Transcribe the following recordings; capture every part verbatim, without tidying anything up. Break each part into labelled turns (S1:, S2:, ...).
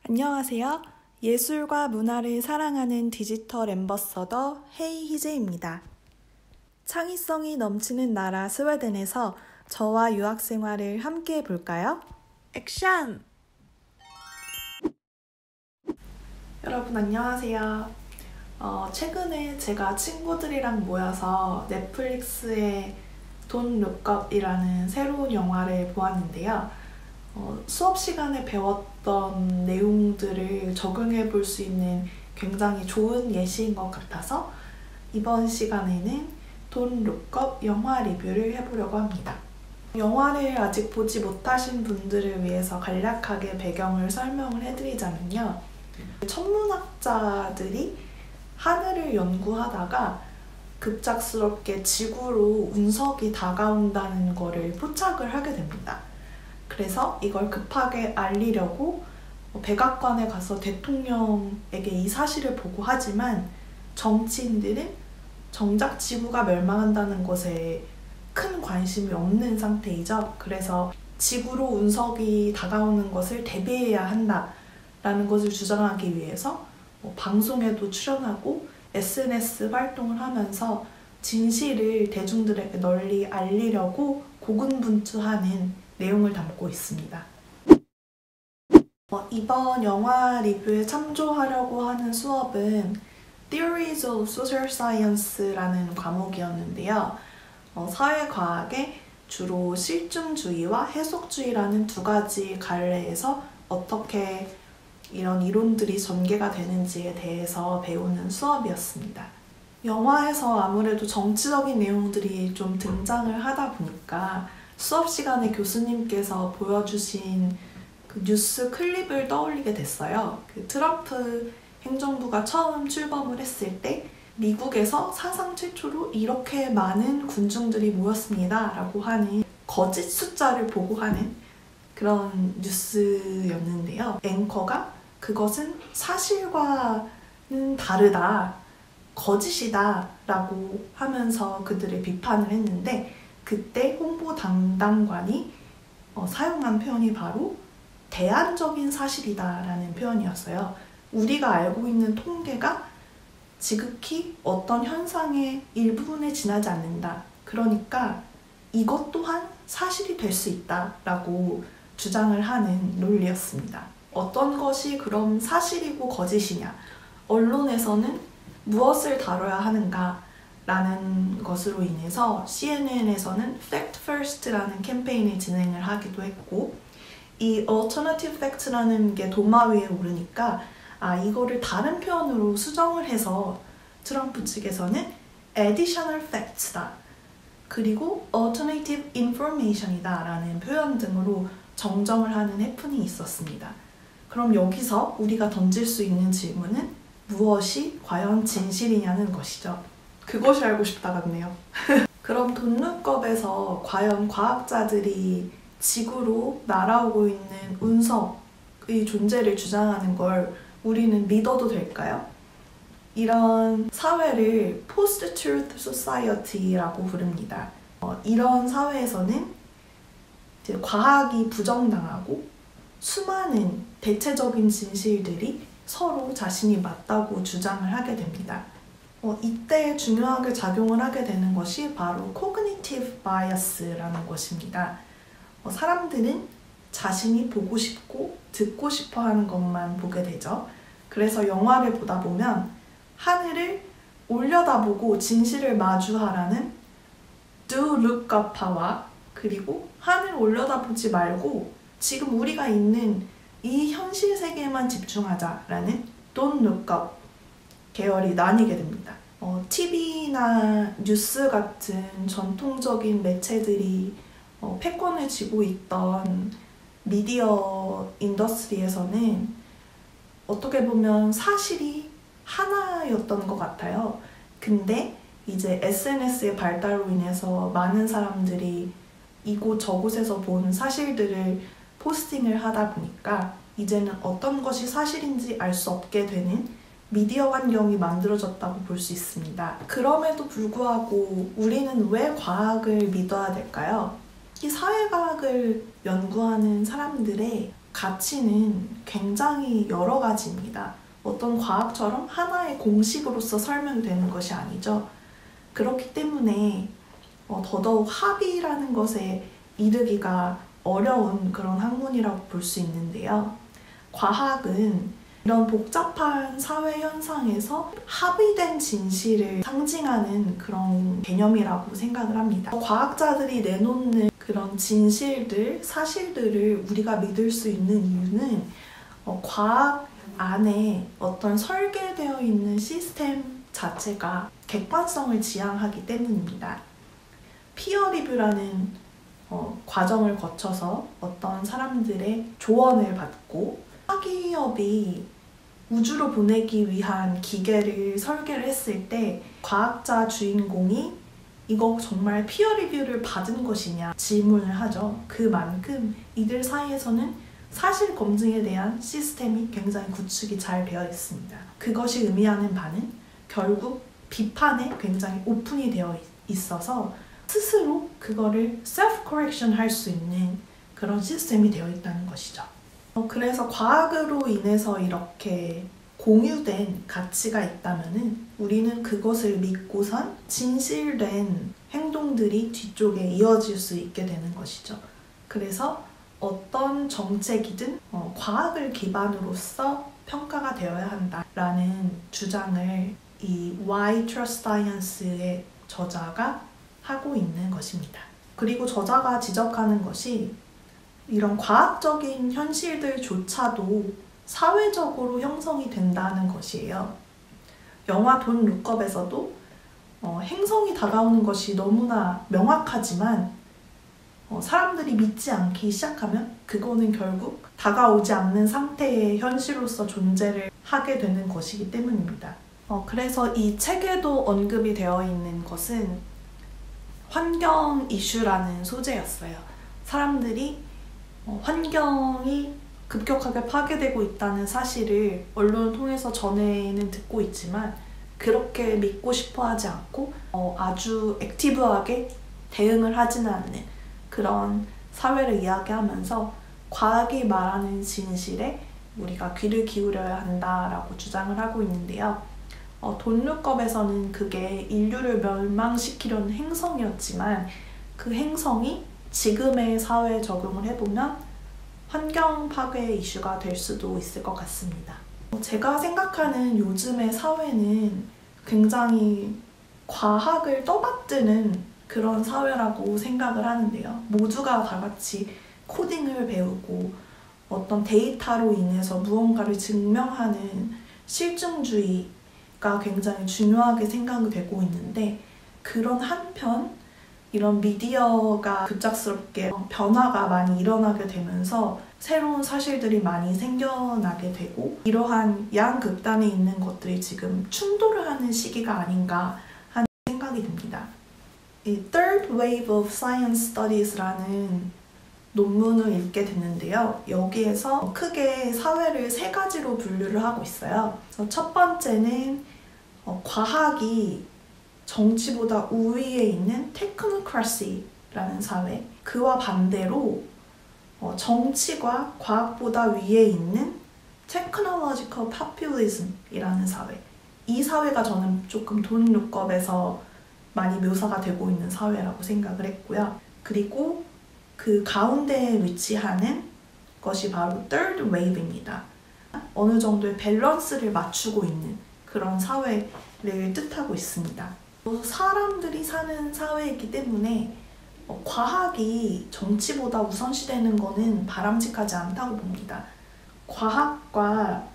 S1: 안녕하세요. 예술과 문화를 사랑하는 디지털 앰버서더 헤이 희재입니다. 창의성이 넘치는 나라 스웨덴에서 저와 유학 생활을 함께 해볼까요? 액션! 여러분 안녕하세요. 어, 최근에 제가 친구들이랑 모여서 넷플릭스의 Don't Look Up이라는 새로운 영화를 보았는데요. 어, 수업 시간에 배웠던 내용들을 적용해 볼 수 있는 굉장히 좋은 예시인 것 같아서 이번 시간에는 Don't Look Up 영화 리뷰를 해보려고 합니다. 영화를 아직 보지 못하신 분들을 위해서 간략하게 배경을 설명을 해드리자면요. 천문학자들이 하늘을 연구하다가 급작스럽게 지구로 운석이 다가온다는 것을 포착을 하게 됩니다. 그래서 이걸 급하게 알리려고 백악관에 가서 대통령에게 이 사실을 보고하지만 정치인들은 정작 지구가 멸망한다는 것에 큰 관심이 없는 상태이죠. 그래서 지구로 운석이 다가오는 것을 대비해야 한다라는 것을 주장하기 위해서 방송에도 출연하고 에스엔에스 활동을 하면서 진실을 대중들에게 널리 알리려고 고군분투하는 내용을 담고 있습니다. 어, 이번 영화 리뷰에 참조하려고 하는 수업은 Theories of Social Science라는 과목이었는데요. 어, 사회과학에 주로 실증주의와 해석주의라는 두 가지 갈래에서 어떻게 이런 이론들이 전개가 되는지에 대해서 배우는 수업이었습니다. 영화에서 아무래도 정치적인 내용들이 좀 등장을 하다 보니까 수업 시간에 교수님께서 보여주신 그 뉴스 클립을 떠올리게 됐어요. 그 트럼프 행정부가 처음 출범을 했을 때 미국에서 사상 최초로 이렇게 많은 군중들이 모였습니다 라고 하는 거짓 숫자를 보고하는 그런 뉴스였는데요. 앵커가 그것은 사실과는 다르다, 거짓이다 라고 하면서 그들을 비판을 했는데 그때 홍보 담당관이 어, 사용한 표현이 바로 대안적인 사실이다 라는 표현이었어요. 우리가 알고 있는 통계가 지극히 어떤 현상의 일부분에 지나지 않는다. 그러니까 이것 또한 사실이 될 수 있다 라고 주장을 하는 논리였습니다. 어떤 것이 그럼 사실이고 거짓이냐? 언론에서는 무엇을 다뤄야 하는가? 라는 것으로 인해서 씨엔엔에서는 Fact First라는 캠페인을 진행을 하기도 했고 이 Alternative Fact라는 게 도마 위에 오르니까 아 이거를 다른 표현으로 수정을 해서 트럼프 측에서는 Additional Facts다 그리고 Alternative Information이다 라는 표현 등으로 정정을 하는 해프닝이 있었습니다. 그럼 여기서 우리가 던질 수 있는 질문은 무엇이 과연 진실이냐는 것이죠. 그것이 알고 싶다 같네요. 그럼 돈룩업에서 과연 과학자들이 지구로 날아오고 있는 운석의 존재를 주장하는 걸 우리는 믿어도 될까요? 이런 사회를 Post-Truth Society라고 부릅니다. 어, 이런 사회에서는 이제 과학이 부정당하고 수많은 대체적인 진실들이 서로 자신이 맞다고 주장을 하게 됩니다. 어, 이때 중요하게 작용을 하게 되는 것이 바로 Cognitive Bias라는 것입니다. 어, 사람들은 자신이 보고 싶고 듣고 싶어 하는 것만 보게 되죠. 그래서 영화를 보다 보면 하늘을 올려다보고 진실을 마주하라는 Do Look Up와 그리고 하늘 올려다보지 말고 지금 우리가 있는 이 현실 세계에만 집중하자라는 Don't Look Up 계열이 나뉘게 됩니다. 어, 티비나 뉴스 같은 전통적인 매체들이 어, 패권을 쥐고 있던 미디어 인더스트리에서는 어떻게 보면 사실이 하나였던 것 같아요. 근데 이제 에스엔에스의 발달로 인해서 많은 사람들이 이곳 저곳에서 본 사실들을 포스팅을 하다 보니까 이제는 어떤 것이 사실인지 알 수 없게 되는 미디어 환경이 만들어졌다고 볼 수 있습니다. 그럼에도 불구하고 우리는 왜 과학을 믿어야 될까요? 이 사회과학을 연구하는 사람들의 가치는 굉장히 여러 가지입니다. 어떤 과학처럼 하나의 공식으로서 설명되는 것이 아니죠. 그렇기 때문에 더더욱 합의라는 것에 이르기가 어려운 그런 학문이라고 볼 수 있는데요. 과학은 이런 복잡한 사회 현상에서 합의된 진실을 상징하는 그런 개념이라고 생각을 합니다. 과학자들이 내놓는 그런 진실들, 사실들을 우리가 믿을 수 있는 이유는 어, 과학 안에 어떤 설계되어 있는 시스템 자체가 객관성을 지향하기 때문입니다. 피어 리뷰라는 어, 과정을 거쳐서 어떤 사람들의 조언을 받고 화기업이 우주로 보내기 위한 기계를 설계를 했을 때 과학자 주인공이 이거 정말 피어 리뷰를 받은 것이냐 질문을 하죠. 그만큼 이들 사이에서는 사실 검증에 대한 시스템이 굉장히 구축이 잘 되어 있습니다. 그것이 의미하는 바는 결국 비판에 굉장히 오픈이 되어 있어서 스스로 그거를 셀프 커렉션 할 수 있는 그런 시스템이 되어 있다는 것이죠. 어, 그래서 과학으로 인해서 이렇게 공유된 가치가 있다면은 우리는 그것을 믿고선 진실된 행동들이 뒤쪽에 이어질 수 있게 되는 것이죠. 그래서 어떤 정책이든 어, 과학을 기반으로서 평가가 되어야 한다라는 주장을 이 Why Trust Science의 저자가 하고 있는 것입니다. 그리고 저자가 지적하는 것이 이런 과학적인 현실들조차도 사회적으로 형성이 된다는 것이에요. 영화 돈 룩업에서도 어, 행성이 다가오는 것이 너무나 명확하지만 어, 사람들이 믿지 않기 시작하면 그거는 결국 다가오지 않는 상태의 현실로서 존재를 하게 되는 것이기 때문입니다. 어, 그래서 이 책에도 언급이 되어 있는 것은 환경 이슈라는 소재였어요. 사람들이 어, 환경이 급격하게 파괴되고 있다는 사실을 언론을 통해서 전에는 듣고 있지만 그렇게 믿고 싶어 하지 않고 어, 아주 액티브하게 대응을 하지는 않는 그런 사회를 이야기하면서 과학이 말하는 진실에 우리가 귀를 기울여야 한다라고 주장을 하고 있는데요. 어, 돈룩업에서는 그게 인류를 멸망시키려는 행성이었지만 그 행성이 지금의 사회에 적용을 해보면 환경 파괴 이슈가 될 수도 있을 것 같습니다. 제가 생각하는 요즘의 사회는 굉장히 과학을 떠받드는 그런 사회라고 생각을 하는데요. 모두가 다 같이 코딩을 배우고 어떤 데이터로 인해서 무언가를 증명하는 실증주의가 굉장히 중요하게 생각이 되고 있는데 그런 한편 이런 미디어가 급작스럽게 변화가 많이 일어나게 되면서 새로운 사실들이 많이 생겨나게 되고 이러한 양극단에 있는 것들이 지금 충돌을 하는 시기가 아닌가 하는 생각이 듭니다. 이 Third Wave of Science Studies라는 논문을 읽게 됐는데요. 여기에서 크게 사회를 세 가지로 분류를 하고 있어요. 첫 번째는 어, 과학이 정치보다 우위에 있는 테크노크라시라는 사회, 그와 반대로 어, 정치가 과학보다 위에 있는 테크놀로지컬 파퓰리즘이라는 사회, 이 사회가 저는 조금 돈 룩업에서 많이 묘사가 되고 있는 사회라고 생각을 했고요. 그리고 그 가운데에 위치하는 것이 바로 Third Wave입니다. 어느 정도의 밸런스를 맞추고 있는 그런 사회를 뜻하고 있습니다. 사람들이 사는 사회이기 때문에 과학이 정치보다 우선시되는 것은 바람직하지 않다고 봅니다. 과학과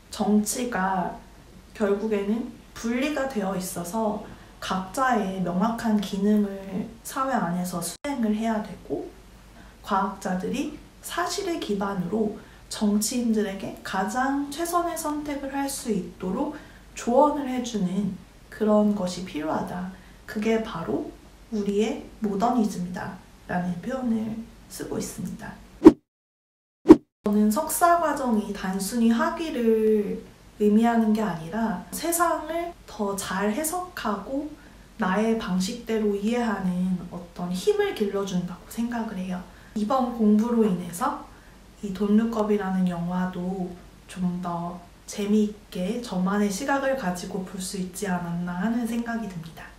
S1: 정치가 결국에는 분리가 되어 있어서 각자의 명확한 기능을 사회 안에서 수행을 해야 되고 과학자들이 사실을 기반으로 정치인들에게 가장 최선의 선택을 할 수 있도록 조언을 해주는 그런 것이 필요하다. 그게 바로 우리의 모더니즘이다 라는 표현을 쓰고 있습니다. 저는 석사 과정이 단순히 학위를 의미하는 게 아니라 세상을 더 잘 해석하고 나의 방식대로 이해하는 어떤 힘을 길러준다고 생각을 해요. 이번 공부로 인해서 이 돈룩업이라는 영화도 좀 더 재미있게 저만의 시각을 가지고 볼 수 있지 않았나 하는 생각이 듭니다.